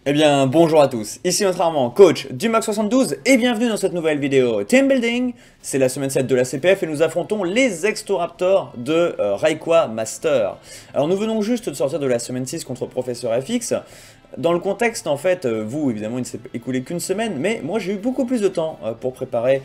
Eh bien, bonjour à tous, ici notre Armand, coach du Max 72, et bienvenue dans cette nouvelle vidéo Team Building. C'est la semaine 7 de la CPF et nous affrontons les Extoraptors de Rayquaza Master. Alors nous venons juste de sortir de la semaine 6 contre Professeur FX. Dans le contexte, en fait, vous, évidemment, il ne s'est écoulé qu'une semaine, mais moi j'ai eu beaucoup plus de temps pour préparer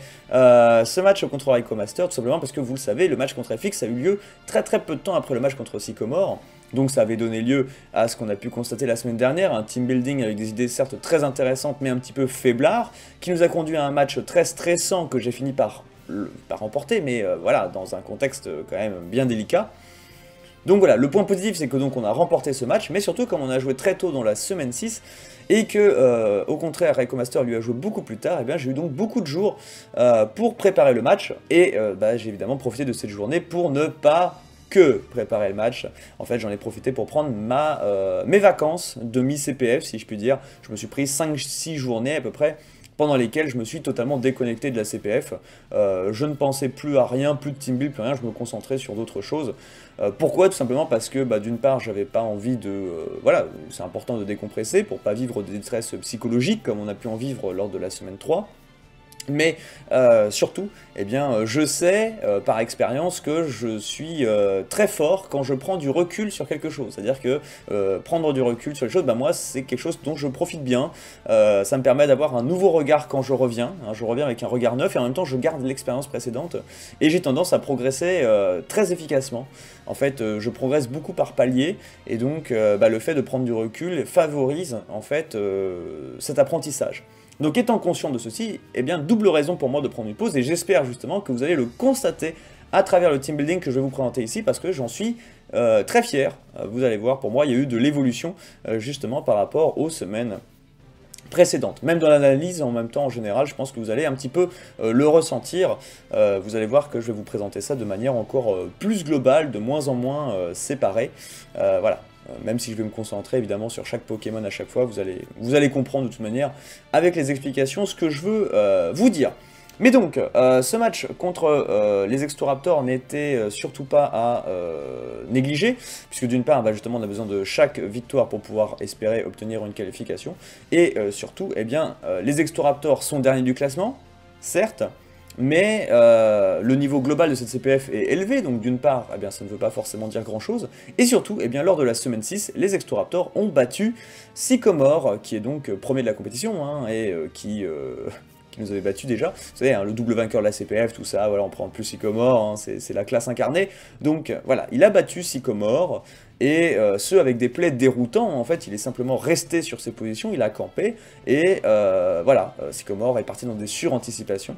ce match contre Rayquaza Master, tout simplement parce que vous le savez, le match contre FX a eu lieu très peu de temps après le match contre Sycomore. Donc ça avait donné lieu à ce qu'on a pu constater la semaine dernière, un team building avec des idées certes très intéressantes mais un petit peu faiblard, qui nous a conduit à un match très stressant que j'ai fini par remporter, mais voilà, dans un contexte quand même bien délicat. Donc voilà, le point positif c'est que donc on a remporté ce match, mais surtout comme on a joué très tôt dans la semaine 6, et que au contraire Rayquaza Master lui a joué beaucoup plus tard, et bien j'ai eu donc beaucoup de jours pour préparer le match, et j'ai évidemment profité de cette journée pour ne pas que préparer le match. En fait, j'en ai profité pour prendre mes vacances de mi-CPF, si je puis dire. Je me suis pris 5-6 journées à peu près, pendant lesquelles je me suis totalement déconnecté de la CPF. Je ne pensais plus à rien, plus de team build, plus rien, je me concentrais sur d'autres choses. Pourquoi? Tout simplement parce que, d'une part, j'avais pas envie de... voilà, c'est important de décompresser pour pas vivre des détresse psychologiques comme on a pu en vivre lors de la semaine 3. Mais surtout, eh bien, je sais par expérience que je suis très fort quand je prends du recul sur quelque chose. C'est-à-dire que prendre du recul sur les choses, moi, c'est quelque chose dont je profite bien. Ça me permet d'avoir un nouveau regard quand je reviens. Hein, je reviens avec un regard neuf et en même temps, je garde l'expérience précédente. Et j'ai tendance à progresser très efficacement. En fait, je progresse beaucoup par palier. Et donc, le fait de prendre du recul favorise, en fait, cet apprentissage. Donc étant conscient de ceci, eh bien double raison pour moi de prendre une pause et j'espère justement que vous allez le constater à travers le team building que je vais vous présenter ici parce que j'en suis très fier. Vous allez voir, pour moi il y a eu de l'évolution justement par rapport aux semaines précédentes. Même dans l'analyse, en même temps en général, je pense que vous allez un petit peu le ressentir. Vous allez voir que je vais vous présenter ça de manière encore plus globale, de moins en moins séparée. Voilà. Même si je vais me concentrer évidemment sur chaque Pokémon à chaque fois, vous allez comprendre de toute manière avec les explications ce que je veux vous dire. Mais donc, ce match contre les Extoraptors n'était surtout pas à négliger, puisque d'une part, justement, on a besoin de chaque victoire pour pouvoir espérer obtenir une qualification, et surtout, eh bien, les Extoraptors sont derniers du classement, certes, mais le niveau global de cette CPF est élevé, donc d'une part, eh bien, ça ne veut pas forcément dire grand-chose, et surtout, eh bien, lors de la semaine 6, les Extoraptors ont battu Sycomore, qui est donc premier de la compétition, hein, et qui nous avait battu déjà. Vous savez, hein, le double vainqueur de la CPF, tout ça, voilà, on prend plus Sycomore, hein, c'est la classe incarnée. Donc voilà, il a battu Sycomore, et ce avec des plays déroutants, en fait, il est simplement resté sur ses positions, il a campé, et voilà, Sycomore est parti dans des suranticipations.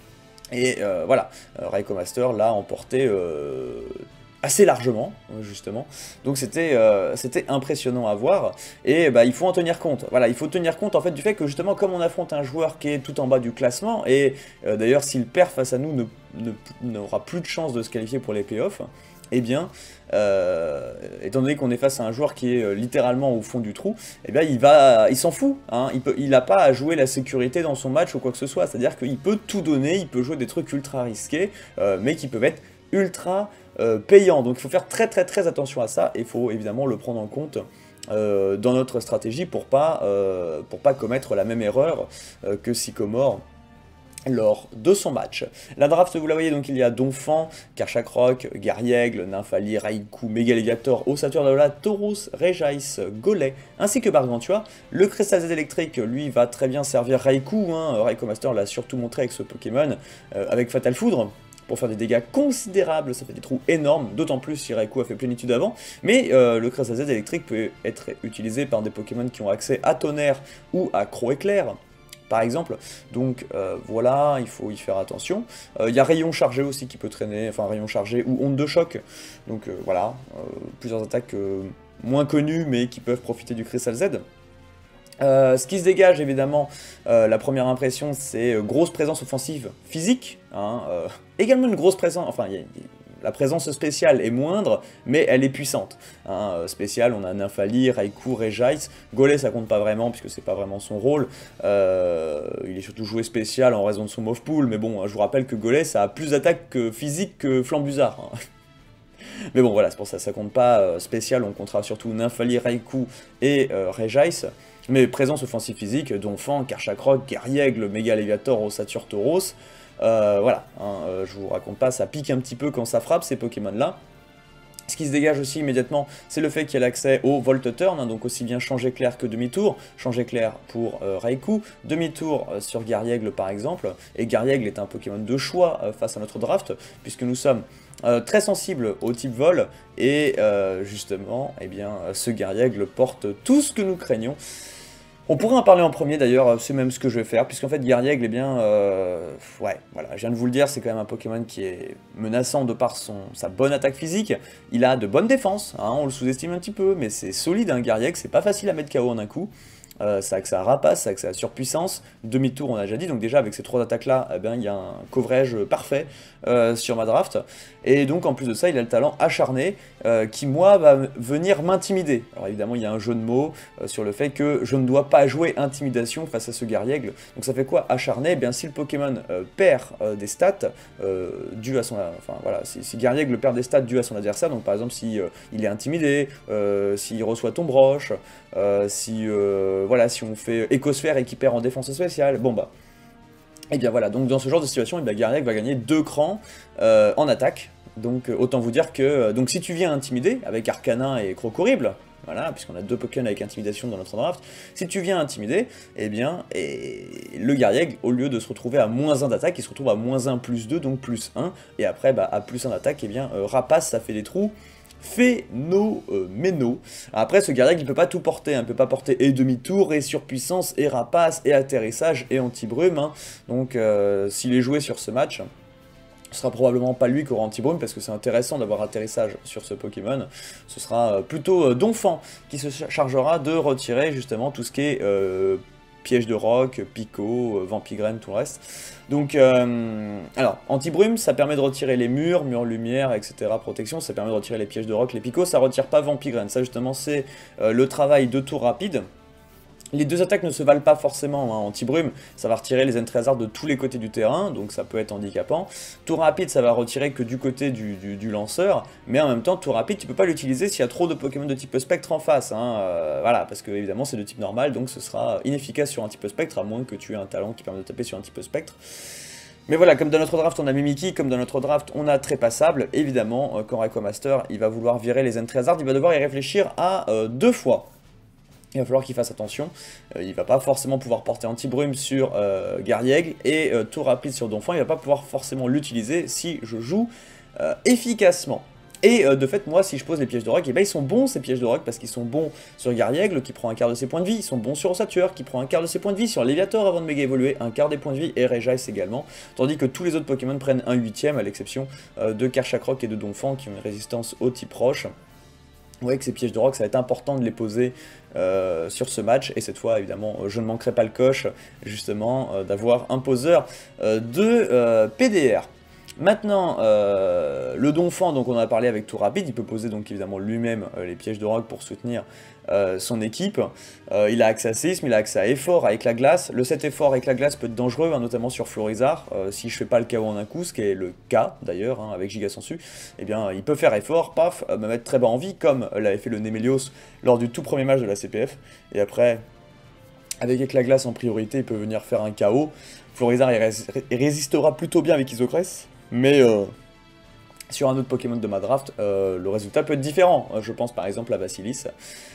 Et voilà, Rayquaza Master l'a emporté assez largement, justement. Donc c'était impressionnant à voir, et il faut en tenir compte. Voilà, il faut tenir compte en fait du fait que justement, comme on affronte un joueur qui est tout en bas du classement, et d'ailleurs s'il perd face à nous, n'aura plus de chance de se qualifier pour les playoffs, eh bien, étant donné qu'on est face à un joueur qui est littéralement au fond du trou, eh bien il s'en fout, hein, il n'a pas à jouer la sécurité dans son match ou quoi que ce soit, c'est-à-dire qu'il peut tout donner, il peut jouer des trucs ultra risqués, mais qui peuvent être ultra payants, donc il faut faire très attention à ça, et il faut évidemment le prendre en compte dans notre stratégie pour pas commettre la même erreur que Sycomore lors de son match. La draft, vous la voyez, donc il y a Donphan, Karchakroc, Garriègle, Nymphali, Raikou, Megalégator, Ossature-Daola, Tauros, Regis, Golay, ainsi que Gargantua. Le Crystal Z électrique, lui, va très bien servir Raikou, hein. Rayquaza Master l'a surtout montré avec ce Pokémon, avec Fatal Foudre, pour faire des dégâts considérables, ça fait des trous énormes, d'autant plus si Raikou a fait plénitude avant, mais le Crystal Z électrique peut être utilisé par des Pokémon qui ont accès à Tonnerre ou à Croc-Éclair, par exemple, donc voilà, il faut y faire attention. Il y a Rayon Chargé aussi qui peut traîner, enfin Rayon Chargé ou Onde de Choc, donc voilà, plusieurs attaques moins connues mais qui peuvent profiter du Crystal Z. Ce qui se dégage évidemment, la première impression c'est grosse présence offensive physique, hein, également une grosse présence, enfin la présence spéciale est moindre, mais elle est puissante. Hein, spéciale, on a Nymphali, Raikou, Regis, Golay ça compte pas vraiment, puisque c'est pas vraiment son rôle, il est surtout joué spécial en raison de son Mauve Pool, mais bon, je vous rappelle que Golay ça a plus d'attaque physique que Flambuzard. Hein. Mais bon voilà, c'est pour ça, ça compte pas spécial, on comptera surtout Nymphali, Raikou et Regis. Mais présence offensive physique, Donphan, Karchakrok, Garriègle, Méga Léviator, Ossature, Tauros, voilà, hein, je vous raconte pas, ça pique un petit peu quand ça frappe ces Pokémon-là. Ce qui se dégage aussi immédiatement, c'est le fait qu'il y a l'accès au Volt Turn, hein, donc aussi bien changer clair que demi-tour. Changer clair pour Raikou, demi-tour sur Garriègle par exemple, et Garriègle est un Pokémon de choix face à notre draft, puisque nous sommes très sensibles au type vol, et justement, eh bien, ce Garriègle porte tout ce que nous craignons. On pourrait en parler en premier d'ailleurs, c'est même ce que je vais faire, puisqu'en fait Garriègle, eh bien, ouais, voilà, je viens de vous le dire, c'est quand même un Pokémon qui est menaçant de par sa bonne attaque physique, il a de bonnes défenses, hein, on le sous-estime un petit peu, mais c'est solide, hein, Garriègle, c'est pas facile à mettre KO en un coup. Ça a que ça rapace, ça a que ça surpuissance, demi-tour on a déjà dit, donc déjà avec ces 3 attaques là, eh ben, il y a un coverage parfait sur ma draft, et donc en plus de ça il a le talent acharné, qui moi va venir m'intimider. Alors évidemment il y a un jeu de mots sur le fait que je ne dois pas jouer intimidation face à ce Garriègle, donc ça fait quoi acharné? Eh bien si le Pokémon perd des stats dues à son... Enfin voilà, si Garriègle perd des stats dues à son adversaire, donc par exemple si il est intimidé, s'il reçoit ton broche, voilà, si on fait Écosphère et qu'il perd en défense spéciale, bon bah... Et bien voilà, donc dans ce genre de situation, Garriègle va gagner 2 crans en attaque, donc autant vous dire que... donc si tu viens intimider, avec Arcanin et Crocorible, voilà, puisqu'on a 2 Pokémon avec intimidation dans notre draft, si tu viens intimider, eh bien, le Garriègle, au lieu de se retrouver à -1 d'attaque, il se retrouve à -1 plus 2, donc +1, et après, bah, à +1 d'attaque, eh bien, Rapace, ça fait des trous, phénoménaux. Après, ce Garriègle, il peut pas tout porter, hein. Il peut pas porter et demi-tour, et surpuissance, et rapace, et atterrissage, et anti-brume, hein. Donc, s'il est joué sur ce match, ce sera probablement pas lui qui aura anti-brume, parce que c'est intéressant d'avoir atterrissage sur ce Pokémon. Ce sera plutôt Donphan qui se chargera de retirer justement tout ce qui est piège de roc, Pico, Vampigraine, tout le reste. Donc, alors, anti-brume, ça permet de retirer les murs, lumière, etc. Protection, ça permet de retirer les pièges de roc, les picots, ça retire pas Vampigraine. Ça, justement, c'est le travail de tour rapide. Les 2 attaques ne se valent pas forcément, hein. Anti-brume, ça va retirer les Entréhazards de tous les côtés du terrain, donc ça peut être handicapant. Tour rapide, ça va retirer que du côté du lanceur, mais en même temps, tour rapide, tu peux pas l'utiliser s'il y a trop de Pokémon de type spectre en face, hein. Voilà, parce que évidemment c'est de type normal, donc ce sera inefficace sur un type spectre, à moins que tu aies un talent qui permet de taper sur un type spectre. Mais voilà, comme dans notre draft on a Mimikyu, comme dans notre draft on a Trépassable, évidemment, quand Raikou Master il va vouloir virer les Entréhazards, il va devoir y réfléchir à 2 fois. Il va falloir qu'il fasse attention, il va pas forcément pouvoir porter anti-brume sur Garriègle, et tour rapide sur Donphan, il va pas pouvoir forcément l'utiliser si je joue efficacement. Et de fait, moi, si je pose les pièges de roc, eh ben, ils sont bons ces pièges de roc, parce qu'ils sont bons sur Garriègle, qui prend un quart de ses points de vie, ils sont bons sur Ossature, qui prend un quart de ses points de vie, sur Léviator avant de méga évoluer, un quart des points de vie, et Regice également, tandis que tous les autres Pokémon prennent un 8ème, à l'exception de Karchakrok et de Donphan, qui ont une résistance au type roche. Vous voyez que ces pièges de roc, ça va être important de les poser sur ce match, et cette fois, évidemment, je ne manquerai pas le coche, justement, d'avoir un poseur de PDR. Maintenant, le Donphan, donc on en a parlé avec Tour Rapide, il peut poser donc évidemment lui-même les pièges de roc pour soutenir son équipe. Il a accès à Séisme, il a accès à Effort avec la glace. Le 7 Effort avec la glace peut être dangereux, hein, notamment sur Florizard. Si je fais pas le KO en un coup, ce qui est le cas d'ailleurs, hein, avec Giga Sensu, eh bien il peut faire Effort, paf, me mettre très bas en vie, comme l'avait fait le Némélios lors du tout premier match de la CPF. Et après, avec Éclat-Glace en priorité, il peut venir faire un KO. Florizard il résistera plutôt bien avec Isocress, mais sur un autre Pokémon de ma draft, le résultat peut être différent. Je pense par exemple à Basilis.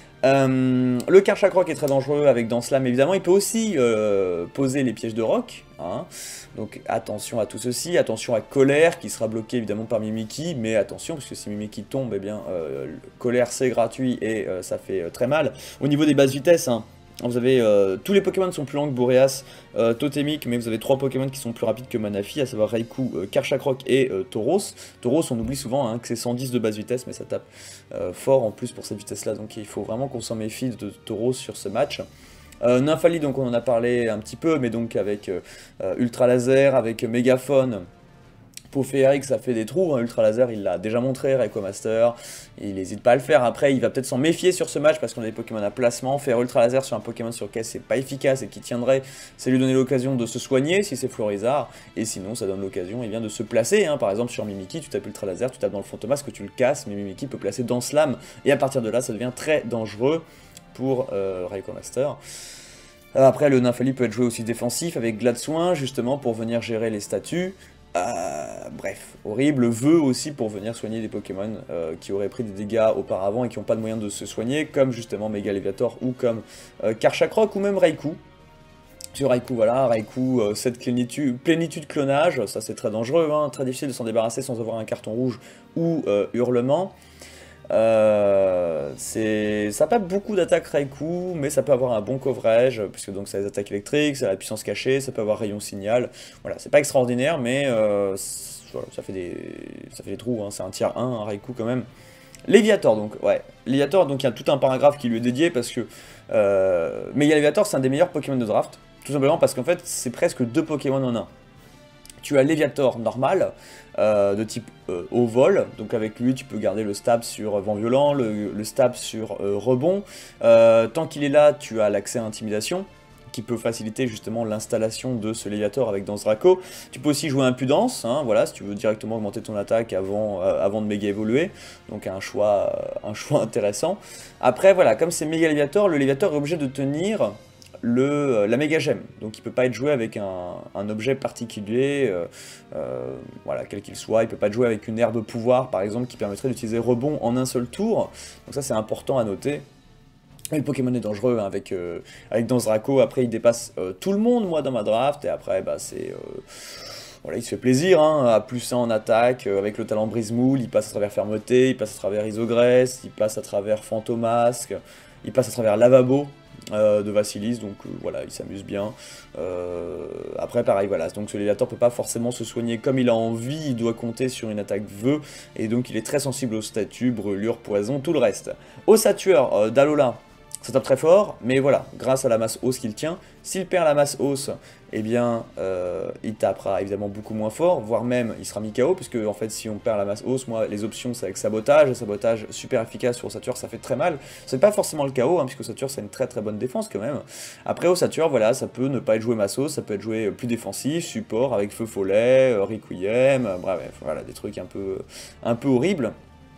Le Karchakrok est très dangereux avec Danslam, évidemment. Il peut aussi poser les pièges de roc, hein. Donc attention à tout ceci, attention à Colère qui sera bloqué évidemment par Mimikyu, mais attention parce que si Mimikyu tombe, eh bien Colère c'est gratuit et ça fait très mal. Au niveau des bases vitesses, hein, vous avez tous les Pokémon sont plus lents que Boreas, Totémique, mais vous avez 3 Pokémon qui sont plus rapides que Manafi, à savoir Raikou, Karchakrok et Tauros. Tauros, on oublie souvent hein, que c'est 110 de base vitesse, mais ça tape fort en plus pour cette vitesse-là, donc il faut vraiment qu'on s'en méfie de Tauros sur ce match. Nymphali, donc on en a parlé un petit peu, mais donc avec Ultra Laser, avec Mégaphone. Pour féerique, ça fait des trous, hein. Ultra Laser, il l'a déjà montré, Raikou Master, il n'hésite pas à le faire. Après, il va peut-être s'en méfier sur ce match parce qu'on a des Pokémon à placement. Faire Ultra Laser sur un Pokémon sur lequel c'est pas efficace et qui tiendrait, c'est lui donner l'occasion de se soigner si c'est Florizard. Et sinon, ça donne l'occasion de se placer. Hein. Par exemple, sur Mimikyu, tu tapes Ultra Laser, tu tapes dans le Fantomas que tu le casses, mais Mimikyu peut placer dans Slam. Et à partir de là, ça devient très dangereux. pour Raikou Master. Après, le Nymphalie peut être joué aussi défensif avec Glade Soin, justement, pour venir gérer les statuts. Bref, horrible. Vœu aussi pour venir soigner des Pokémon qui auraient pris des dégâts auparavant et qui n'ont pas de moyen de se soigner, comme justement Mega Léviator ou comme Karchakroc ou même Raikou. Sur Raikou, voilà, Raikou, cette plénitude clonage, ça c'est très dangereux, hein, très difficile de s'en débarrasser sans avoir un carton rouge ou hurlement. Ça n'a pas beaucoup d'attaques Raikou, mais ça peut avoir un bon coverage, puisque donc ça a des attaques électriques, ça a la puissance cachée, ça peut avoir rayon signal. Voilà, c'est pas extraordinaire, mais voilà, ça fait des trous, hein, c'est un tiers 1, un Raikou quand même. Léviator, donc, ouais. Léviator, donc il y a tout un paragraphe qui lui est dédié, parce que... Mega Léviator, c'est un des meilleurs Pokémon de draft, tout simplement parce qu'en fait, c'est presque 2 Pokémon en un. Tu as Léviator normal, de type au vol, donc avec lui tu peux garder le stab sur vent violent, le stab sur rebond. Tant qu'il est là, tu as l'accès à intimidation, qui peut faciliter justement l'installation de ce Léviator avec Danse Draco. Tu peux aussi jouer Impudence, hein, voilà, si tu veux directement augmenter ton attaque avant de méga évoluer, donc un choix intéressant. Après voilà, comme c'est méga Léviator, le Léviator est obligé de tenir la méga gemme, donc il peut pas être joué avec un objet particulier, voilà, quel qu'il soit. Il peut pas être joué avec une herbe pouvoir par exemple qui permettrait d'utiliser rebond en un seul tour, donc ça c'est important à noter. Et le Pokémon est dangereux, hein, avec Danse Draco. Après il dépasse tout le monde moi dans ma draft, et après bah c'est... Voilà, il se fait plaisir, hein, à plus 1 en attaque, avec le talent Brise-Moule, il passe à travers Fermeté, il passe à travers Isogresse, il passe à travers Fantomasque, il passe à travers Lavabo de Vassilis, donc voilà, il s'amuse bien. Après pareil, voilà, donc ce Léviator peut pas forcément se soigner comme il a envie, il doit compter sur une attaque vœu, et donc il est très sensible au statut, brûlure, poison, tout le reste. Ossature d'Alola, ça tape très fort, mais voilà, grâce à la masse hausse qu'il tient, s'il perd la masse hausse, eh bien, il tapera évidemment beaucoup moins fort, voire même il sera mis KO, puisque en fait, si on perd la masse hausse, moi, les options, c'est avec sabotage, super efficace sur Ossature, ça fait très mal. C'est pas forcément le KO, hein, puisque Ossature, c'est une très très bonne défense quand même. Après, Ossature, voilà, ça peut ne pas être joué masse hausse, ça peut être joué plus défensif, support, avec Feu Follet, Requiem, bref, voilà, des trucs un peu horribles.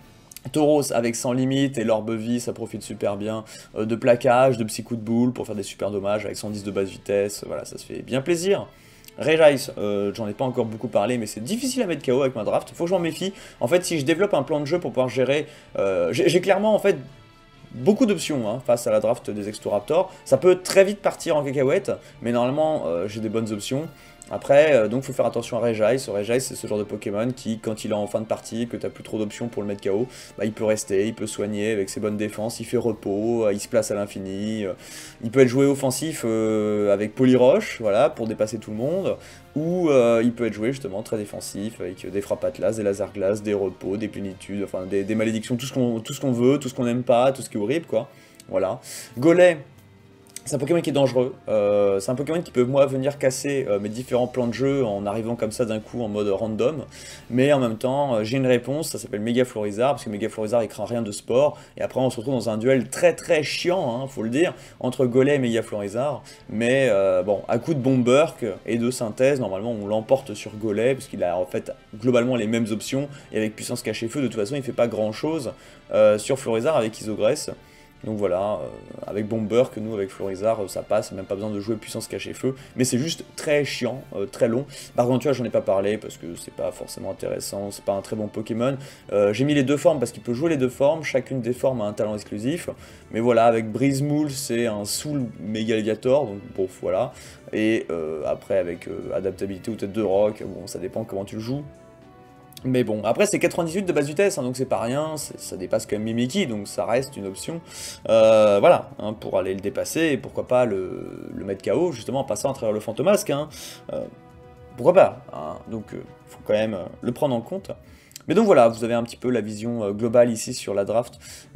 Tauros avec sans limite et l'orbe vie, ça profite super bien de plaquage, de psy coup de boule pour faire des super dommages avec 110 de basse vitesse, voilà, ça se fait bien plaisir. Regice, j'en ai pas encore beaucoup parlé, mais c'est difficile à mettre KO avec ma draft, faut que je m'en méfie. En fait, si je développe un plan de jeu pour pouvoir gérer, j'ai clairement en fait beaucoup d'options, hein, face à la draft des Extoraptors. Ça peut très vite partir en cacahuète, mais normalement j'ai des bonnes options. Après, donc faut faire attention à Regice. Regice, c'est ce genre de Pokémon qui, quand il est en fin de partie, que tu n'as plus trop d'options pour le mettre KO, bah, il peut rester, il peut soigner avec ses bonnes défenses, il fait repos, il se place à l'infini. Il peut être joué offensif avec Polyroche, voilà, pour dépasser tout le monde, ou il peut être joué justement très défensif avec des frappes atlas, des lasers glaces, des repos, des plénitudes, enfin des malédictions, tout ce qu'on veut, tout ce qu'on n'aime pas, tout ce qui est horrible, quoi. Voilà. Golem. C'est un Pokémon qui est dangereux, c'est un Pokémon qui peut moi venir casser mes différents plans de jeu en arrivant comme ça d'un coup en mode random, mais en même temps j'ai une réponse, ça s'appelle Mega Florizard, parce que Mega Florizard il craint rien de sport, et après on se retrouve dans un duel très très chiant, hein, faut le dire, entre Golem et Mega Florizard, mais bon, à coup de Bomberk et de synthèse, normalement on l'emporte sur Golem, parce qu'il a en fait globalement les mêmes options, et avec puissance cachée feu, de toute façon il fait pas grand chose sur Florizard avec Isogresse. Donc voilà, avec Bomber, que nous avec Florizard ça passe, même pas besoin de jouer puissance cachée feu, mais c'est juste très chiant, très long. Gargantua j'en ai pas parlé parce que c'est pas forcément intéressant, c'est pas un très bon Pokémon. J'ai mis les deux formes parce qu'il peut jouer les deux formes, chacune des formes a un talent exclusif, mais voilà, avec Brise-Moule c'est un Soul Mega Léviator, donc bon voilà, et après avec adaptabilité ou tête de roc, bon ça dépend comment tu le joues. Mais bon, après c'est 98 de base vitesse, hein, donc c'est pas rien, ça dépasse quand même Mimikyu, donc ça reste une option. Voilà, hein, pour aller le dépasser, et pourquoi pas le mettre KO, justement en passant à travers le Fantomasque. Hein. Pourquoi pas, hein, donc faut quand même le prendre en compte. Mais donc voilà, vous avez un petit peu la vision globale ici sur la draft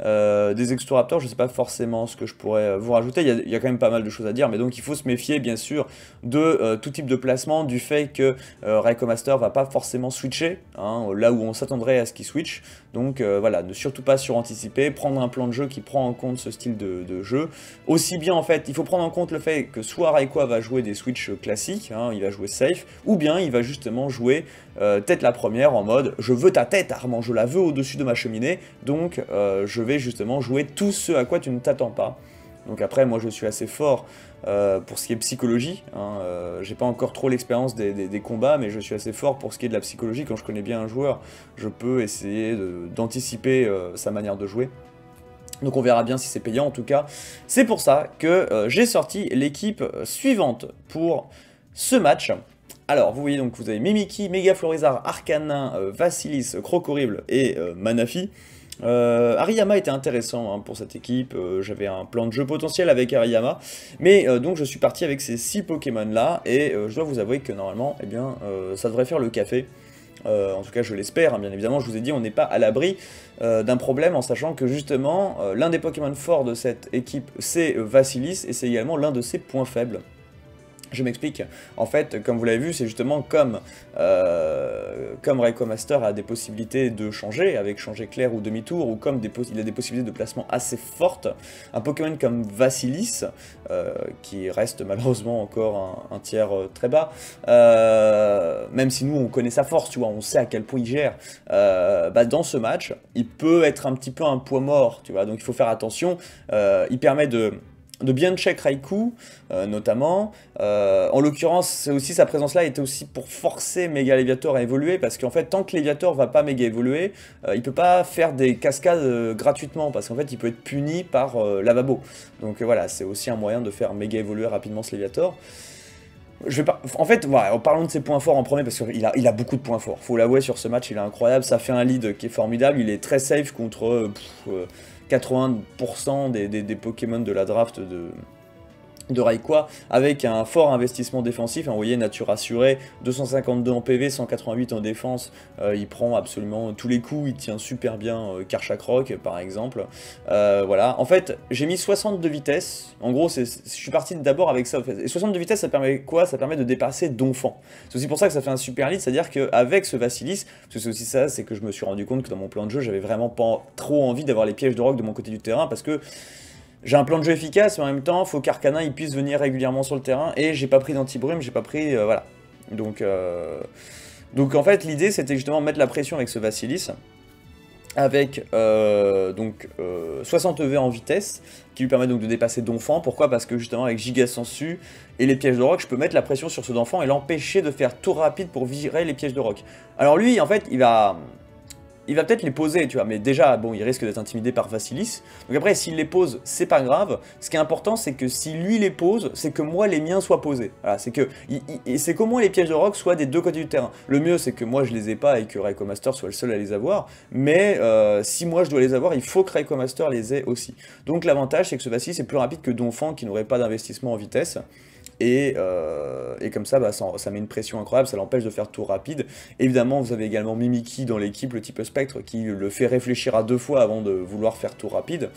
des Extoraptors. Je ne sais pas forcément ce que je pourrais vous rajouter, il y a quand même pas mal de choses à dire, mais donc il faut se méfier bien sûr de tout type de placement, du fait que Raikou Master va pas forcément switcher, hein, là où on s'attendrait à ce qu'il switch. Donc voilà, ne surtout pas suranticiper, prendre un plan de jeu qui prend en compte ce style de jeu. Aussi bien en fait, il faut prendre en compte le fait que soit Raikou va jouer des switches classiques, hein, il va jouer safe, ou bien il va justement jouer tête la première en mode je veux ta tête Armand, je la veux au-dessus de ma cheminée, donc je vais justement jouer tout ce à quoi tu ne t'attends pas. Donc après, moi je suis assez fort pour ce qui est psychologie, hein, j'ai pas encore trop l'expérience des combats, mais je suis assez fort pour ce qui est de la psychologie. Quand je connais bien un joueur, je peux essayer d'anticiper sa manière de jouer. Donc on verra bien si c'est payant. En tout cas, c'est pour ça que j'ai sorti l'équipe suivante pour ce match. Alors, vous voyez, donc vous avez Mimikyu, Mega Florizarre, Arcanin, Vassilis, Crocorible et Manafi. Hariyama était intéressant hein, pour cette équipe, j'avais un plan de jeu potentiel avec Hariyama, mais donc je suis parti avec ces 6 Pokémon là, et je dois vous avouer que normalement, eh bien, ça devrait faire le café. En tout cas je l'espère, hein, bien évidemment, je vous ai dit on n'est pas à l'abri d'un problème en sachant que justement l'un des Pokémon forts de cette équipe c'est Vassilis et c'est également l'un de ses points faibles. Je m'explique. En fait, comme vous l'avez vu, c'est justement comme Raikou Master a des possibilités de changer, avec changer clair ou demi-tour, ou comme il a des possibilités de placement assez fortes, un Pokémon comme Vassilis, qui reste malheureusement encore un tiers très bas, même si nous on connaît sa force, tu vois, on sait à quel point il gère, dans ce match, il peut être un petit peu un poids mort, tu vois, donc il faut faire attention, il permet de bien check Raikou, notamment. En l'occurrence, aussi sa présence là était aussi pour forcer Mega Léviator à évoluer, parce qu'en fait, tant que Léviator va pas méga évoluer, il peut pas faire des cascades gratuitement, parce qu'en fait, il peut être puni par Lavabo. Donc voilà, c'est aussi un moyen de faire méga évoluer rapidement ce Léviator. En fait, voilà, parlons de ses points forts en premier, parce qu'il a beaucoup de points forts. Faut l'avouer, sur ce match, il est incroyable. Ça fait un lead qui est formidable. Il est très safe contre 80% des Pokémon de la draft de Raikou, avec un fort investissement défensif. Vous voyez, nature assurée, 252 en PV, 188 en défense, il prend absolument tous les coups, il tient super bien Karchakroc par exemple. Voilà, en fait, j'ai mis 60 de vitesse, en gros, je suis parti d'abord avec ça, en fait. Et 60 de vitesse, ça permet quoi? Ça permet de dépasser Donphan. C'est aussi pour ça que ça fait un super lead, c'est-à-dire qu'avec ce Vassilis, parce que c'est aussi ça, c'est que je me suis rendu compte que dans mon plan de jeu, j'avais vraiment pas trop envie d'avoir les pièges de roc de mon côté du terrain, parce que j'ai un plan de jeu efficace, mais en même temps, il faut qu'Arcanin il puisse venir régulièrement sur le terrain, et j'ai pas pris d'anti-brume, j'ai pas pris... voilà. Donc en fait, l'idée, c'était justement mettre la pression avec ce Vassilis, avec 60 EV en vitesse, qui lui permet donc de dépasser Donphan. Pourquoi? Parce que justement, avec Giga Sensu et les pièges de roc, je peux mettre la pression sur ce Donphan et l'empêcher de faire tour rapide pour virer les pièges de roc. Alors lui, en fait, il va peut-être les poser, tu vois, mais déjà, bon, il risque d'être intimidé par Vassilis. Donc après, s'il les pose, c'est pas grave. Ce qui est important, c'est que si lui les pose, c'est que moi, les miens soient posés. Voilà, c'est qu'au moins les pièges de roc soient des deux côtés du terrain. Le mieux, c'est que moi, je les ai pas et que Raikou Master soit le seul à les avoir. Mais si moi, je dois les avoir, il faut que Raikou Master les ait aussi. Donc l'avantage, c'est que ce Vassilis est plus rapide que Donphan, qui n'aurait pas d'investissement en vitesse. Et comme ça, ça met une pression incroyable, ça l'empêche de faire tour rapide. Évidemment, vous avez également Mimikyu dans l'équipe, le type Spectre, qui le fait réfléchir à 2 fois avant de vouloir faire tour rapide.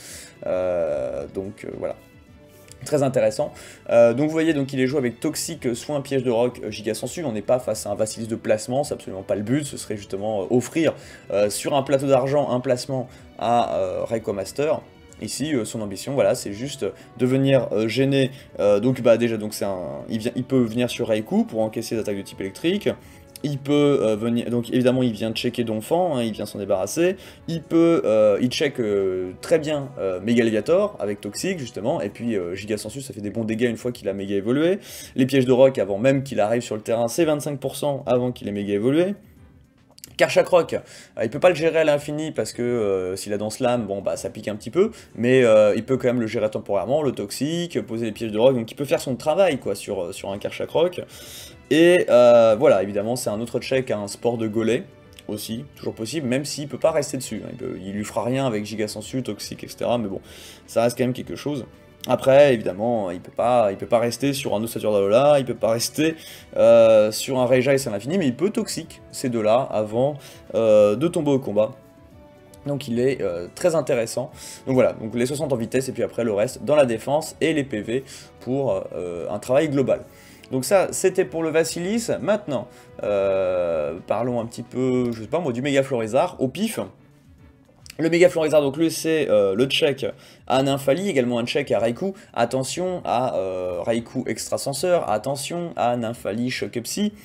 Voilà. Très intéressant. Donc vous voyez, donc il est joué avec Toxique, Soin, Piège de Roc, Giga Sensu. On n'est pas face à un Vassilis de placement, c'est absolument pas le but. Ce serait justement offrir sur un plateau d'argent un placement à Raikou Master. Ici, son ambition, voilà, c'est juste de venir gêner. Donc il peut venir sur Raikou pour encaisser des attaques de type électrique. Il peut venir, donc évidemment il vient checker Donphan, hein, il vient s'en débarrasser. Il check très bien Mega Léviator avec Toxique justement, et puis Giga Sensu, ça fait des bons dégâts une fois qu'il a méga évolué. Les pièges de roc avant même qu'il arrive sur le terrain, c'est 25% avant qu'il ait méga évolué. Karchakroc, il peut pas le gérer à l'infini parce que s'il a dans Slam, bon bah ça pique un petit peu, mais il peut quand même le gérer temporairement, le toxique, poser les pièges de roc, donc il peut faire son travail quoi sur un Karchakroc. Et voilà, évidemment c'est un autre check à un sport de Golem, aussi, toujours possible, même s'il peut pas rester dessus, hein. Il lui fera rien avec Giga Sensu, toxique, etc. Mais bon, ça reste quand même quelque chose. Après, évidemment, il peut pas rester sur un Ossature d'Alola, il peut pas rester sur un Regice à l'infini, mais il peut toxique ces deux-là avant de tomber au combat. Donc il est très intéressant. Donc voilà, donc les 60 en vitesse et puis après le reste dans la défense et les PV pour un travail global. Donc ça, c'était pour le Vassilis. Maintenant, parlons un petit peu, je sais pas moi, du Mega Florizarre au pif. Le Mega Florizarre, donc lui, c'est le check à Nymphali, également un check à Raikou. Attention à Raikou Extrasenseur, attention à Nymphali Choc Psy.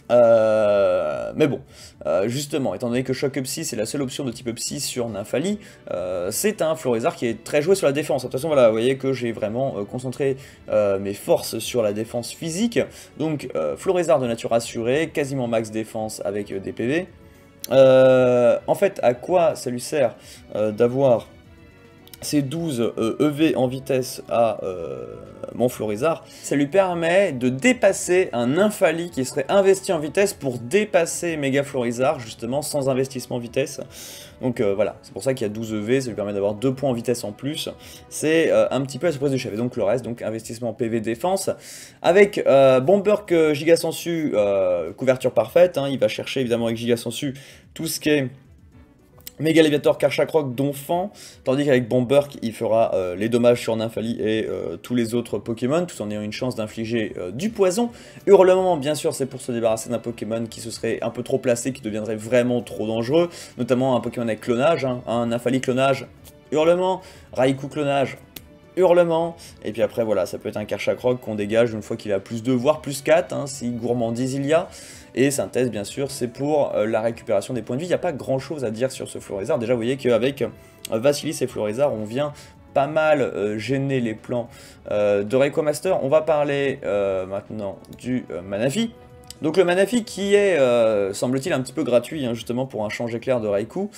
Mais bon, justement, étant donné que Choc Psy c'est la seule option de type Psy sur Nymphalie, c'est un Florizarre qui est très joué sur la défense. De toute façon, voilà, vous voyez que j'ai vraiment concentré mes forces sur la défense physique. Donc, Florizarre de nature assurée, quasiment max défense avec des PV. En fait, à quoi ça lui sert d'avoir ces 12 EV en vitesse à mon Florizarre? Ça lui permet de dépasser un Nymphalie qui serait investi en vitesse pour dépasser Méga Florizarre, justement, sans investissement en vitesse. Donc voilà, c'est pour ça qu'il y a 12 EV, ça lui permet d'avoir 2 points en vitesse en plus. C'est un petit peu la surprise du chef. Et donc le reste, donc investissement PV défense. Avec Bomberk Giga Sensu, couverture parfaite, hein, il va chercher évidemment avec Giga Sensu tout ce qui est Méga Léviator, Karchakroc, Donphan, tandis qu'avec Bomberk, il fera les dommages sur Nymphalie et tous les autres Pokémon, tout en ayant une chance d'infliger du poison. Hurlement, bien sûr, c'est pour se débarrasser d'un Pokémon qui se serait un peu trop placé, qui deviendrait vraiment trop dangereux, notamment un Pokémon avec clonage, hein, un Nymphalie clonage, Hurlement, Raikou clonage, Hurlement, et puis après voilà, ça peut être un Karchakroc qu'on dégage une fois qu'il a plus 2 voire plus 4, hein, si gourmandise il y a. Et Synthèse, bien sûr, c'est pour la récupération des points de vie. Il n'y a pas grand chose à dire sur ce Florizarre. Déjà, vous voyez qu'avec Vassilis et Florizarre, on vient pas mal gêner les plans de Rayquaza Master. On va parler maintenant du Manaphy. Donc le Manaphy qui est, semble-t-il, un petit peu gratuit, hein, justement, pour un change éclair de Raikou.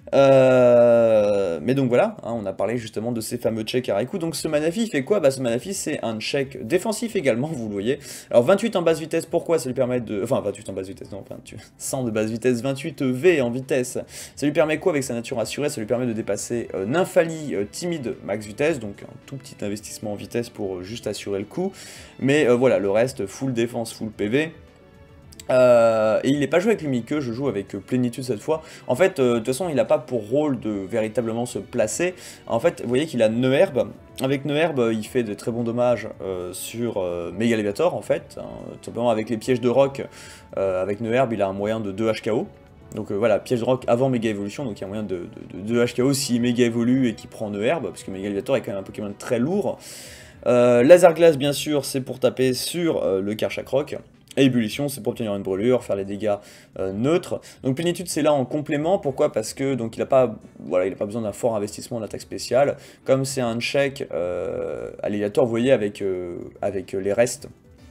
Mais donc voilà, hein, on a parlé justement de ces fameux checks à Raikou. Donc ce Manaphy il fait quoi? Bah ce Manaphy c'est un check défensif également, vous le voyez. Alors 28 en basse vitesse, pourquoi? Ça lui permet de... Enfin 28 en basse vitesse, non, 100 de basse vitesse, 28 V en vitesse. Ça lui permet quoi avec sa nature assurée? Ça lui permet de dépasser Nymphalie timide max vitesse, donc un tout petit investissement en vitesse pour juste assurer le coup. Mais voilà, le reste, full défense, full PV. Et il n'est pas joué avec Lumikeux, je joue avec Plénitude cette fois. En fait, de toute façon, il n'a pas pour rôle de véritablement se placer. En fait, vous voyez qu'il a Neuherbe. Avec Neuherbe, il fait de très bons dommages sur Méga Léviator, en fait. Hein, tout simplement, avec les pièges de roc, avec Neuherbe, il a un moyen de 2 HKO. Donc voilà, piège de roc avant Méga Évolution, donc il y a un moyen de 2 HKO s'il Méga évolue et qu'il prend Neuherbe, parce que Méga Léviator est quand même un Pokémon très lourd. Laser Glace, bien sûr, c'est pour taper sur le Karchakroc. Et Ébullition, c'est pour obtenir une brûlure, faire les dégâts neutres. Donc Plénitude, c'est là en complément. Pourquoi? Parce que donc il n'a pas, voilà, il a pas besoin d'un fort investissement en attaque spéciale. Comme c'est un check aléatoire, vous voyez, avec les restes.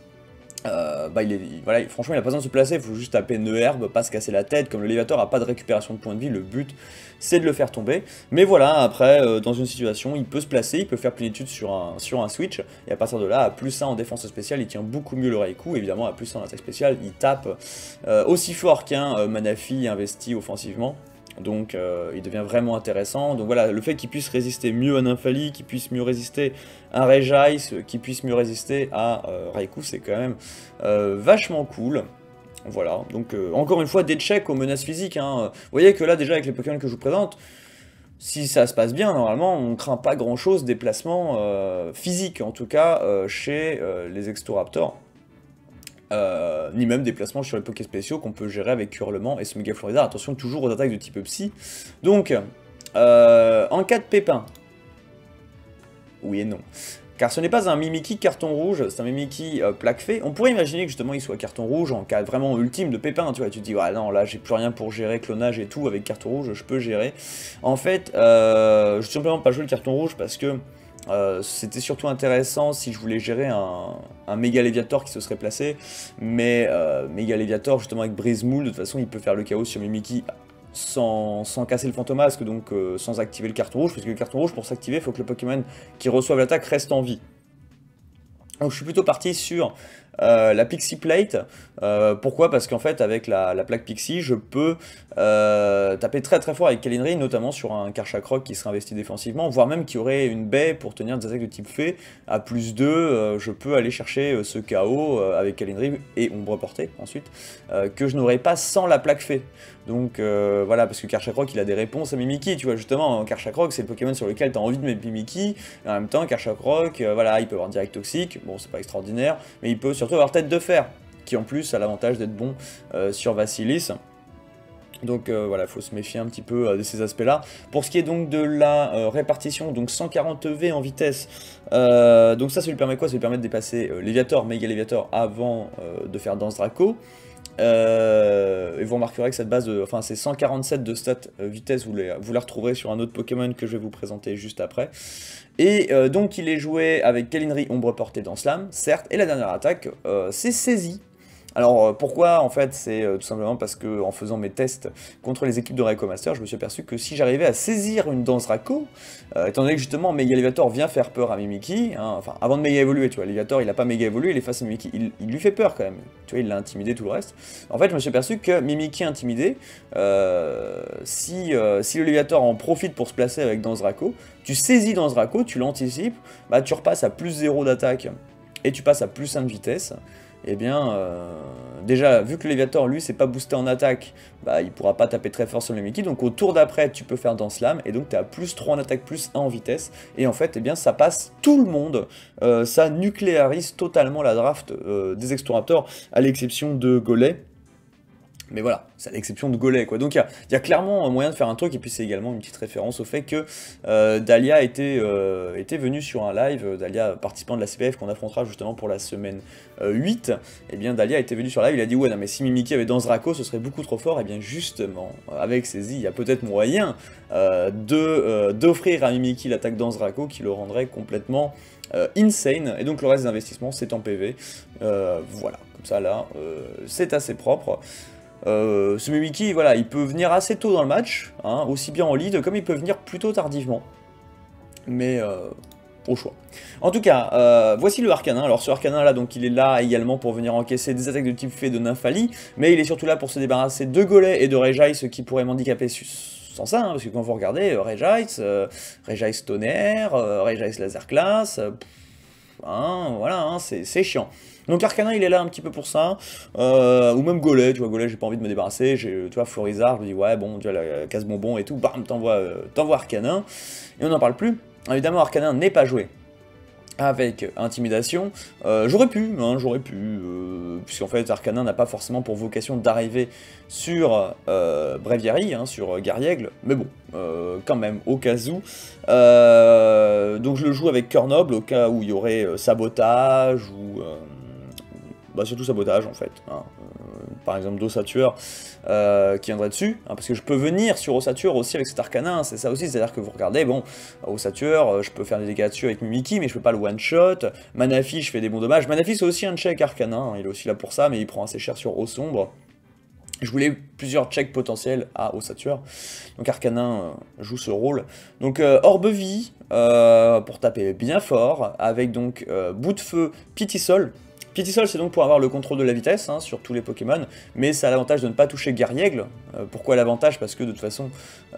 Voilà, franchement, il a pas besoin de se placer, il faut juste taper Neuherbe, pas se casser la tête. Comme le Léviator n'a pas de récupération de points de vie, le but c'est de le faire tomber. Mais voilà, après, dans une situation, il peut se placer, il peut faire Plénitude sur un switch, et à partir de là, à plus 1 en défense spéciale, il tient beaucoup mieux le Raikou, évidemment, à plus 1 en attaque spéciale, il tape aussi fort qu'un Manaphy investi offensivement. Donc il devient vraiment intéressant. Donc voilà, le fait qu'il puisse résister mieux à Nymphalie, qu'il puisse mieux résister à Regice, qu'il puisse mieux résister à Raikou, c'est quand même vachement cool. Voilà, donc encore une fois, des checks aux menaces physiques. Hein. Vous voyez que là, déjà, avec les Pokémon que je vous présente, si ça se passe bien, normalement, on craint pas grand-chose des placements physiques, en tout cas, chez les Extoraptors. Ni même des placements sur les Poké spéciaux qu'on peut gérer avec Hurlement et ce Méga Florizarre. Attention toujours aux attaques de type Psy. Donc, en cas de pépin, oui et non. Car ce n'est pas un Mimikyu carton rouge, c'est un Mimikyu plaque fée. On pourrait imaginer que justement il soit carton rouge en cas vraiment ultime de pépin, tu vois, tu te dis, ouais non, là j'ai plus rien pour gérer clonage et tout, avec carton rouge je peux gérer. En fait, je suis simplement pas joué le carton rouge parce que c'était surtout intéressant si je voulais gérer un Méga Léviator qui se serait placé, mais Méga Léviator justement avec Brise Moule, de toute façon il peut faire le chaos sur Mimikyu sans casser le Fantomasque, donc sans activer le carton rouge, parce que le carton rouge pour s'activer il faut que le Pokémon qui reçoive l'attaque reste en vie. Donc je suis plutôt parti sur la Pixie Plate. Pourquoi? Parce qu'en fait avec la plaque Pixie je peux taper très très fort avec Calinry, notamment sur un Karchakroc qui serait investi défensivement, voire même qui aurait une baie pour tenir des attaques de type fée. À plus 2, je peux aller chercher ce KO avec Calinry et Ombre Portée ensuite, que je n'aurais pas sans la plaque fée. Donc voilà, parce que Karchakroc il a des réponses à Mimikyu, tu vois, justement, Karchakroc c'est le Pokémon sur lequel tu as envie de mettre Mimikyu, et en même temps Karchakroc, voilà, il peut avoir direct toxique, bon c'est pas extraordinaire, mais il peut surtout avoir tête de fer, qui en plus a l'avantage d'être bon sur Vassilis. Donc voilà, il faut se méfier un petit peu de ces aspects-là. Pour ce qui est donc de la répartition, donc 140 V en vitesse, donc ça lui permet quoi? Ça lui permet de dépasser Léviator, Méga Léviator avant de faire Danse Draco. Et vous remarquerez que cette base, enfin c'est 147 de stats vitesse, vous la retrouverez sur un autre Pokémon que je vais vous présenter juste après. Et donc il est joué avec Calinry, Ombre Portée dans Slam, certes, et la dernière attaque, c'est Saisie. Alors pourquoi en fait, c'est tout simplement parce que en faisant mes tests contre les équipes de Raikou Master, je me suis aperçu que si j'arrivais à saisir une Danzraco, étant donné que justement Mega Elevator vient faire peur à Mimikyu, hein, enfin avant de méga évoluer, tu vois, Elevator il a pas méga évolué, il est face à Mimikyu, il lui fait peur quand même, tu vois, il l'a intimidé tout le reste. En fait je me suis aperçu que Mimikyu intimidé, si l'Elevator en profite pour se placer avec Danzraco, tu saisis Danzraco, tu l'anticipes, bah tu repasses à plus 0 d'attaque et tu passes à plus 1 de vitesse. Eh bien, déjà, vu que l'Elevator, lui, c'est pas boosté en attaque, bah, il pourra pas taper très fort sur le Mimikyu, donc au tour d'après, tu peux faire dans Slam, et donc tu as plus 3 en attaque, plus 1 en vitesse, et en fait, eh bien, ça passe tout le monde, ça nucléarise totalement la draft des Extoraptors, à l'exception de Golay. Mais voilà, c'est à l'exception de Golay, quoi. Donc il y a clairement un moyen de faire un truc, et puis c'est également une petite référence au fait que Dahlia était venu sur un live, Dahlia participant de la CPF qu'on affrontera justement pour la semaine 8, et bien Dahlia était venu sur live, il a dit ouais non mais si Mimikyu avait Danzraco ce serait beaucoup trop fort, et bien justement, avec Saisie, il y a peut-être moyen d'offrir à Mimikyu l'attaque Danzraco qui le rendrait complètement insane, et donc le reste des investissements c'est en PV, voilà, comme ça là, c'est assez propre. Ce Mimikyu, voilà, il peut venir assez tôt dans le match, hein, aussi bien en lead, comme il peut venir plutôt tardivement. Mais au choix. En tout cas, voici le Arcanin. Alors ce Arcanin là, donc il est là également pour venir encaisser des attaques de type fée de Nymphalie, mais il est surtout là pour se débarrasser de Golay et de Regis, ce qui pourrait m'handicaper sans ça, hein, parce que quand vous regardez, Regis Tonnerre, Regis Laser Class, hein, voilà, hein, c'est chiant. Donc Arcanin il est là un petit peu pour ça, ou même Golay, tu vois, Golay j'ai pas envie de me débarrasser, tu vois, Florizard, je me dis ouais bon, tu vois, la casse bonbon et tout, bam, t'envoies Arcanin, et on n'en parle plus. Évidemment Arcanin n'est pas joué avec Intimidation, j'aurais pu, puisqu'en fait Arcanin n'a pas forcément pour vocation d'arriver sur Bréviary, hein, sur Garriègle, mais bon, quand même, au cas où. Donc je le joue avec Cœur Noble, au cas où il y aurait Sabotage, ou... bah surtout Sabotage en fait, hein. Par exemple d'Ossature qui viendrait dessus, hein, parce que je peux venir sur Ossature aussi avec cet Arcanin, c'est ça aussi, c'est-à-dire que vous regardez, bon, Ossature, je peux faire des dégâts dessus avec Mimikyu, mais je peux pas le one-shot, Manaphy, je fais des bons dommages, Manaphy c'est aussi un check Arcanin, hein, il est aussi là pour ça, mais il prend assez cher sur Eau Sombre. Je voulais plusieurs checks potentiels à Ossature, donc Arcanin joue ce rôle. Donc Orbe-Vie, pour taper bien fort, avec donc Bout de Feu, Pitisol. Pitisol c'est donc pour avoir le contrôle de la vitesse, hein, sur tous les Pokémon, mais ça a l'avantage de ne pas toucher Garriègle. Pourquoi l'avantage? Parce que de toute façon,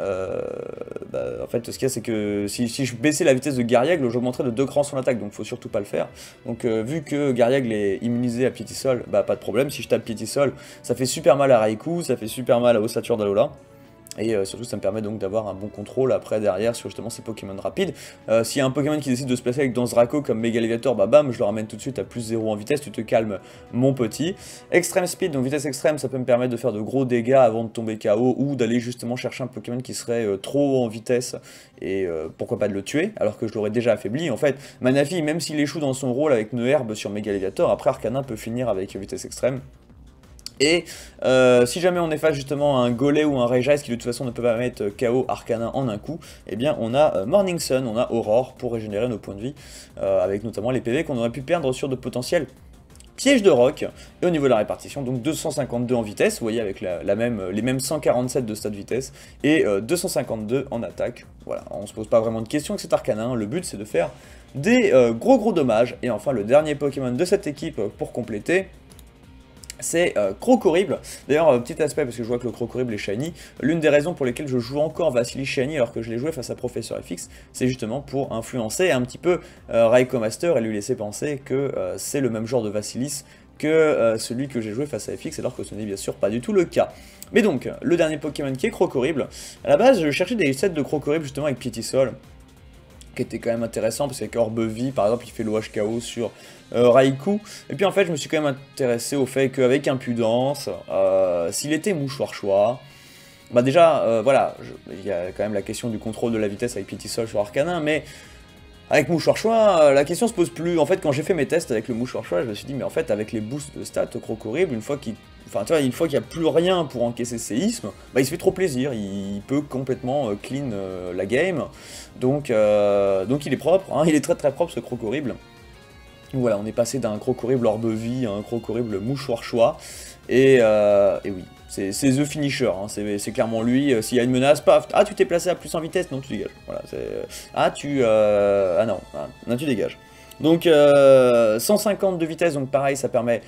en fait ce qu'il y a c'est que si je baissais la vitesse de Garriègle, j'augmenterais de 2 crans son attaque, donc faut surtout pas le faire. Donc vu que Garriègle est immunisé à Pitisol, bah pas de problème, si je tape Pitisol, ça fait super mal à Raikou, ça fait super mal à Ossature d'Alola. Et surtout ça me permet donc d'avoir un bon contrôle après derrière sur justement ces Pokémon rapides. S'il y a un Pokémon qui décide de se placer avec Danzraco comme Mega Elevator, bah bam, je le ramène tout de suite à plus 0 en vitesse, tu te calmes mon petit. Extreme Speed, donc vitesse extrême, ça peut me permettre de faire de gros dégâts avant de tomber KO, ou d'aller justement chercher un Pokémon qui serait trop haut en vitesse, et pourquoi pas de le tuer, alors que je l'aurais déjà affaibli. En fait, Manaphy, même s'il échoue dans son rôle avec une herbe sur Mega Elevator, après Arcanin peut finir avec vitesse extrême. Et si jamais on efface justement un Golay ou un Regis qui de toute façon ne peut pas mettre KO Arcanin en un coup, eh bien on a Morning Sun, on a Aurore pour régénérer nos points de vie, avec notamment les PV qu'on aurait pu perdre sur de potentiels pièges de roc. Et au niveau de la répartition, donc 252 en vitesse, vous voyez avec les mêmes 147 de stat vitesse, et 252 en attaque. Voilà, on se pose pas vraiment de questions avec cet Arcanin, le but c'est de faire des gros dommages. Et enfin le dernier Pokémon de cette équipe pour compléter, c'est Crocorible. D'ailleurs, petit aspect, parce que je vois que le Crocorible est shiny, l'une des raisons pour lesquelles je joue encore Vassilis shiny alors que je l'ai joué face à Professeur FX, c'est justement pour influencer un petit peu Raikou Master et lui laisser penser que c'est le même genre de Vassilis que celui que j'ai joué face à FX, alors que ce n'est bien sûr pas du tout le cas. Mais donc, le dernier Pokémon qui est Crocorible, à la base je cherchais des sets de Crocorible justement avec Pitisol, qui était quand même intéressant, parce qu'avec Orbe-Vie, par exemple, il fait l'OHKO sur Raikou, et puis en fait, je me suis quand même intéressé au fait qu'avec Impudence, s'il était Mouchoir Choix, bah déjà, voilà, il y a quand même la question du contrôle de la vitesse avec Pitisol sur Arcanin, mais avec Mouchoir Choix, la question se pose plus. En fait, quand j'ai fait mes tests avec le Mouchoir Choix, je me suis dit, mais en fait, avec les boosts de stats Crocorible, une fois qu'il enfin tu vois, une fois qu'il n'y a plus rien pour encaisser séisme, bah il se fait trop plaisir, il peut complètement clean la game, donc il est propre, hein, il est très très propre ce croc horrible. Donc voilà, on est passé d'un croc horrible orbe-vie à un croc horrible mouchoir choix, et oui, c'est The Finisher, hein, c'est clairement lui, s'il y a une menace, paf, ah tu t'es placé à plus en vitesse, non tu dégages, voilà, ah tu, ah non, non tu dégages. Donc 150 de vitesse, donc pareil ça permet,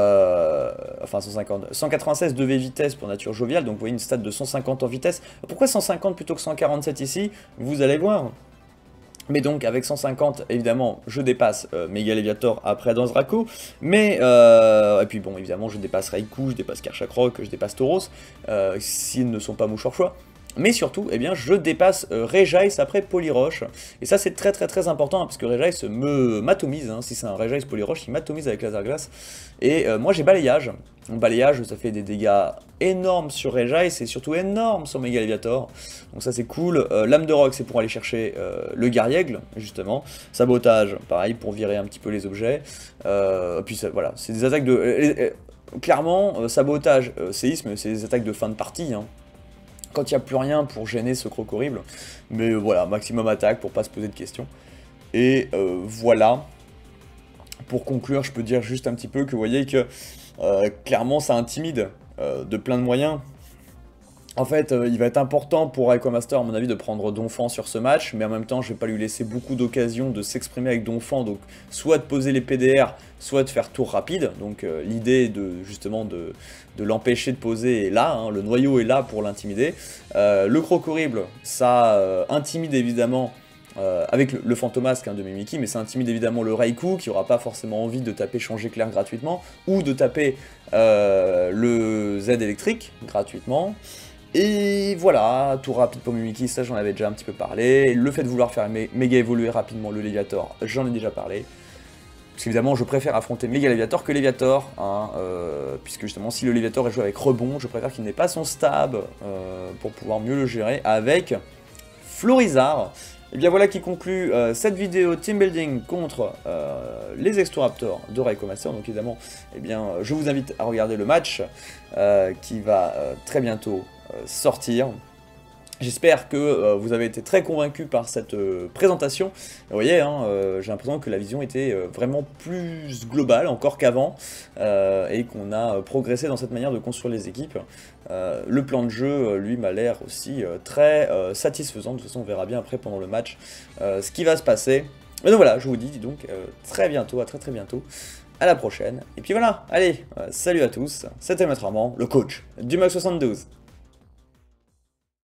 enfin 196 de V vitesse pour nature joviale, donc vous voyez une stat de 150 en vitesse. Pourquoi 150 plutôt que 147 ici? Vous allez voir. Mais donc avec 150, évidemment, je dépasse Mega Leviator après dans Draco, mais, et puis bon, évidemment, je dépasse Raikou, je dépasse Karchakrok, je dépasse Tauros, s'ils ne sont pas mouchoirs choix. Mais surtout, eh bien, je dépasse Regice après Polyroche. Et ça, c'est très très très important, hein, parce que Regice me m'atomise. Hein, si c'est un Regice Polyroche, il m'atomise avec Laser Glace. Et moi, j'ai Balayage. Balayage, ça fait des dégâts énormes sur Regice et surtout énormes sur Mega Leviator. Donc ça, c'est cool. Lame de Rock, c'est pour aller chercher le Garriègle, justement. Sabotage, pareil, pour virer un petit peu les objets. Puis ça, voilà, c'est des attaques de... clairement, sabotage, séisme, c'est des attaques de fin de partie, hein. Quand il n'y a plus rien pour gêner ce croc horrible. Mais voilà, maximum attaque pour pas se poser de questions. Et voilà. Pour conclure, je peux dire juste un petit peu que vous voyez que clairement ça intimide de plein de moyens. En fait, il va être important pour Rayquaza Master, à mon avis, de prendre Donphan sur ce match, mais en même temps, je vais pas lui laisser beaucoup d'occasions de s'exprimer avec Donphan, donc soit de poser les PDR, soit de faire tour rapide. Donc l'idée de justement de l'empêcher de poser est là, hein, le noyau est là pour l'intimider. Le croc horrible, ça intimide évidemment avec le Fantomasque hein, de Mimikyu, mais ça intimide évidemment le Raikou qui aura pas forcément envie de taper changer clair gratuitement, ou de taper le Z électrique gratuitement. Et voilà, tour rapide pour Mimikyu, ça j'en avais déjà un petit peu parlé. Le fait de vouloir faire méga évoluer rapidement le Léviator, j'en ai déjà parlé. Parce qu'évidemment, je préfère affronter Mega Léviator que Léviator, hein, puisque justement, si le Léviator est joué avec rebond, je préfère qu'il n'ait pas son stab pour pouvoir mieux le gérer avec Florizarre. Et bien voilà qui conclut cette vidéo team building contre les Extoraptors de Rayquaza Master. Donc évidemment, eh bien, je vous invite à regarder le match qui va très bientôt sortir. J'espère que vous avez été très convaincus par cette présentation. Vous voyez, hein, j'ai l'impression que la vision était vraiment plus globale encore qu'avant et qu'on a progressé dans cette manière de construire les équipes. Le plan de jeu, lui, m'a l'air aussi très satisfaisant. De toute façon, on verra bien après pendant le match ce qui va se passer. Mais donc voilà, je vous dis donc très bientôt, à très très bientôt. À la prochaine. Et puis voilà, allez, salut à tous. C'était Maître Armand, le coach du Max 72.